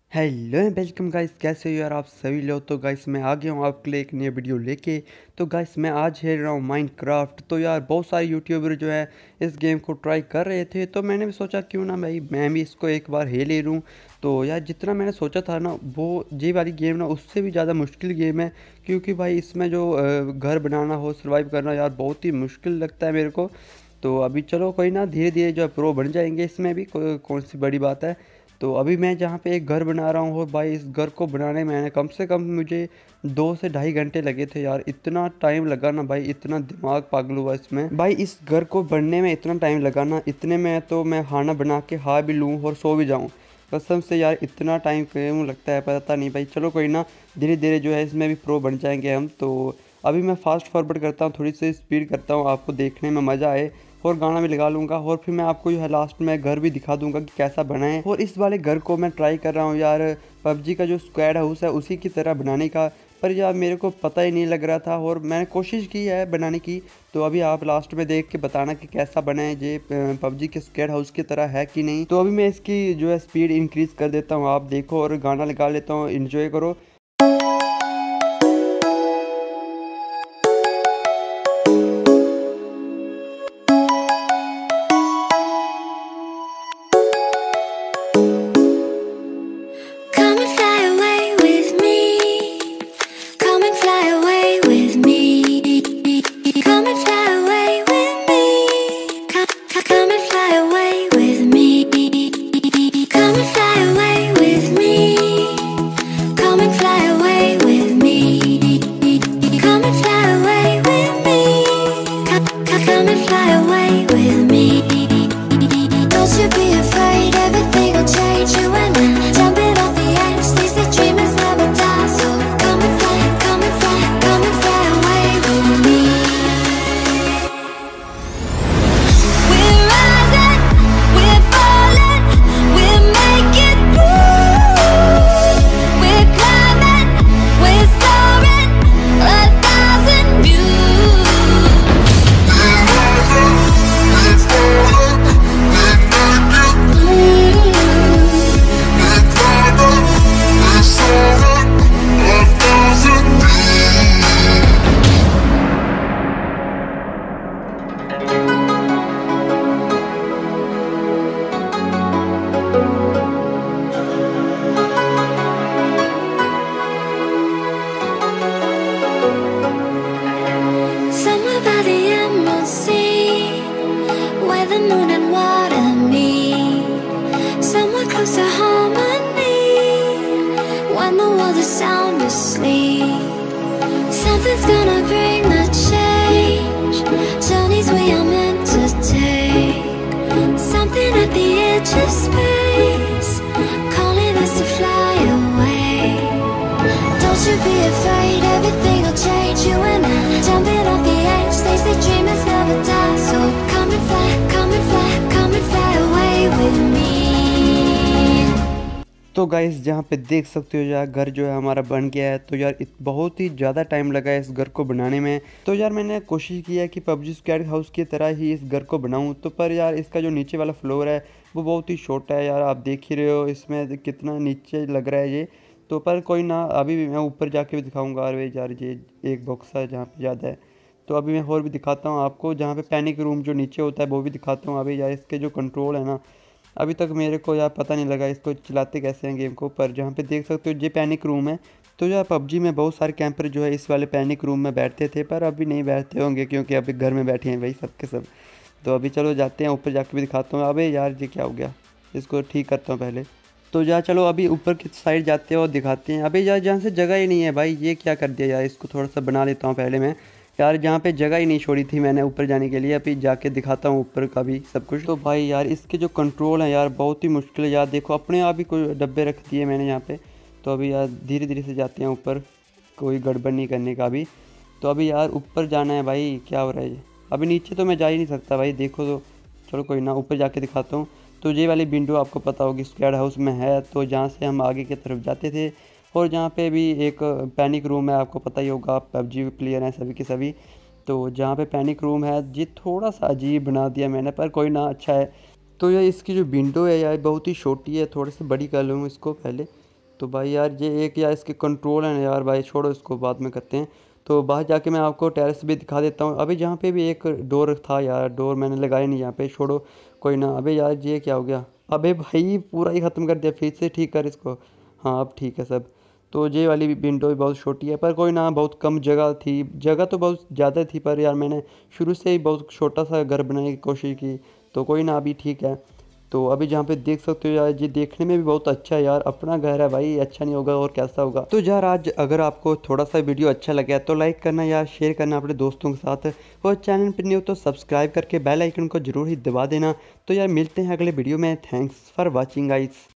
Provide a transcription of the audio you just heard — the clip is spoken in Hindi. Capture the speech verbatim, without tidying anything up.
हेलो एंड वेलकम गाइस, कैसे हो यार आप सभी लोग। तो गाइस मैं आ गया हूँ आपके लिए एक नई वीडियो लेके। तो गाइस मैं आज खेल रहा हूँ माइनक्राफ्ट। तो यार बहुत सारे यूट्यूबर जो है इस गेम को ट्राई कर रहे थे, तो मैंने भी सोचा क्यों ना भाई मैं भी इसको एक बार खेल ले लूँ। तो यार जितना मैंने सोचा था ना, वो ये वाली गेम ना उससे भी ज़्यादा मुश्किल गेम है। क्योंकि भाई इसमें जो अ, घर बनाना हो, सर्वाइव करना यार बहुत ही मुश्किल लगता है मेरे को। तो अभी चलो कोई ना, धीरे धीरे जो है प्रो बन जाएंगे इसमें भी, को, कौन सी बड़ी बात है। तो अभी मैं जहाँ पे एक घर बना रहा हूँ, और भाई इस घर को बनाने में मैंने कम से कम मुझे दो से ढाई घंटे लगे थे यार। इतना टाइम लगा ना भाई, इतना दिमाग पागल हुआ इसमें भाई। इस घर को बनने में इतना टाइम लगा ना, इतने में तो मैं खाना बना के खा भी लूँ और सो भी जाऊँ। कसम से यार इतना टाइम क्यों लगता है पता नहीं भाई। चलो कोई ना, धीरे धीरे जो है इसमें भी प्रो बन जाएंगे हम। तो अभी मैं फास्ट फॉरवर्ड करता हूँ, थोड़ी सी स्पीड करता हूँ, आपको देखने में मज़ा आए। और गाना भी लगा लूँगा, और फिर मैं आपको जो है लास्ट में घर भी दिखा दूंगा कि कैसा बना है। और इस वाले घर को मैं ट्राई कर रहा हूँ यार पबजी का जो स्क्वाड हाउस है उसी की तरह बनाने का। पर यार मेरे को पता ही नहीं लग रहा था, और मैंने कोशिश की है बनाने की। तो अभी आप लास्ट में देख के बताना कि कैसा बना है, ये पबजी के स्क्वाड हाउस की तरह है कि नहीं। तो अभी मैं इसकी जो है स्पीड इंक्रीज़ कर देता हूँ, आप देखो, और गाना लगा लेता हूँ, इन्जॉय करो। Come and fly away with me. Come and fly away with me. Come and fly away with me. Come, come, come and fly away with me. Come and fly away with me. Come and fly away with me. Come and fly away with me. Come, come, come and fly away with me. Don't you be afraid, everything will change. You and I jumping off the edge. They say dreamers never die, so come and fly, come and fly, come and fly away with me. We're rising, we're falling, we're making through. We're climbing, we're soaring, a thousand views. We're rising, we're falling, we're making through. We're climbing, we're soaring, a thousand views. Somewhere by the emerald sea, where the moon and water meet. Somewhere close to harmony, when the world is sound asleep. Something's gonna bring the change, journeys we are meant to take. Something at the edge of space, calling us to fly away. Don't you be afraid, everything will change. You and I jumping off the edge. They say dreamers never die, so come and fly, come and fly, come and fly away with me. तो गाइस जहाँ पे देख सकते हो यार घर जो है हमारा बन गया है। तो यार इत बहुत ही ज़्यादा टाइम लगा है इस घर को बनाने में। तो यार मैंने कोशिश की है कि पबजी स्क्वाड हाउस की तरह ही इस घर को बनाऊं। तो पर यार इसका जो नीचे वाला फ्लोर है वो बहुत ही छोटा है यार, आप देख ही रहे हो इसमें कितना नीचे लग रहा है ये। तो पर कोई ना, अभी भी मैं ऊपर जाके भी दिखाऊँगा। अरे यार ये एक बॉक्स है जहाँ पर ज़्यादा है। तो अभी मैं और भी दिखाता हूँ आपको, जहाँ पे पैनिक रूम जो नीचे होता है वो भी दिखाता हूँ। अभी यार इसके जो कंट्रोल है ना, अभी तक मेरे को यार पता नहीं लगा इसको चलाते कैसे हैं गेम को। पर जहाँ पे देख सकते हो ये पैनिक रूम है। तो यार पबजी में बहुत सारे कैंपर जो है इस वाले पैनिक रूम में बैठते थे, पर अभी नहीं बैठते होंगे क्योंकि अभी घर में बैठे हैं भाई सब के सब। तो अभी चलो जाते हैं ऊपर, जाके भी दिखाता हूँ। अबे यार ये क्या हो गया, इसको ठीक करता हूँ पहले। तो यार चलो अभी ऊपर की साइड जाते हैं और दिखाते हैं। अबे यार जहाँ से जगह ही नहीं है भाई, ये क्या कर दिया यार। इसको थोड़ा सा बना लेता हूँ पहले मैं यार, जहाँ पे जगह ही नहीं छोड़ी थी मैंने ऊपर जाने के लिए। अभी जाके दिखाता हूँ ऊपर का भी सब कुछ। तो भाई यार इसके जो कंट्रोल है यार बहुत ही मुश्किल है यार। देखो अपने आप ही कोई डब्बे रख दिए मैंने यहाँ पे। तो अभी यार धीरे धीरे से जाते हैं ऊपर, कोई गड़बड़ नहीं करने का अभी। तो अभी यार ऊपर जाना है भाई, क्या हो रहा है ये। अभी नीचे तो मैं जा ही नहीं सकता भाई, देखो तो। चलो कोई ना, ऊपर जाके दिखाता हूँ। तो ये वाली विंडो आपको पता होगी स्क्वाड हाउस में है, तो जहाँ से हम आगे की तरफ जाते थे। और जहाँ पे भी एक पैनिक रूम है, आपको पता ही होगा, पबजी प्लेयर हैं सभी के सभी। तो जहाँ पे पैनिक रूम है ये थोड़ा सा अजीब बना दिया मैंने, पर कोई ना, अच्छा है। तो ये इसकी जो विंडो है यार बहुत ही छोटी है, थोड़ी सी बड़ी कर लूँ इसको पहले। तो भाई यार ये एक यार इसके कंट्रोल है ना यार भाई, छोड़ो इसको, बाद में करते हैं। तो बाहर जाके मैं आपको टेरेस भी दिखा देता हूँ। अभी जहाँ पे भी एक डोर था यार, डोर मैंने लगाया नहीं यहाँ पे, छोड़ो कोई ना। अबे यार ये क्या हो गया? अबे भाई पूरा ही ख़त्म कर दिया, फिर से ठीक कर इसको। हाँ अब ठीक है सब। तो ये वाली विंडो भी बहुत छोटी है, पर कोई ना, बहुत कम जगह थी, जगह तो बहुत ज़्यादा थी, पर यार मैंने शुरू से ही बहुत छोटा सा घर बनाने की कोशिश की। तो कोई ना, अभी ठीक है। तो अभी जहाँ पे देख सकते हो यार, ये देखने में भी बहुत अच्छा है यार, अपना घर है भाई, अच्छा नहीं होगा और कैसा होगा। तो यार आज अगर आपको थोड़ा सा वीडियो अच्छा लगा तो लाइक करना यार, शेयर करना अपने दोस्तों के साथ, और चैनल पर न्यू तो सब्सक्राइब करके बेल आइकन को जरूर ही दबा देना। तो यार मिलते हैं अगले वीडियो में। Thanks for watching guys.